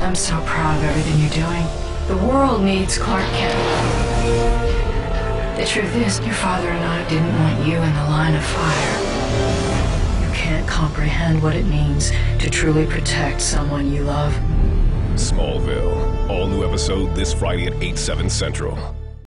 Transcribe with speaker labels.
Speaker 1: I'm so proud of everything you're doing. The world needs Clark Kent. The truth is, your father and I didn't want you in the line of fire. You can't comprehend what it means to truly protect someone you love.
Speaker 2: Smallville. All new episode this Friday at 8/7 Central.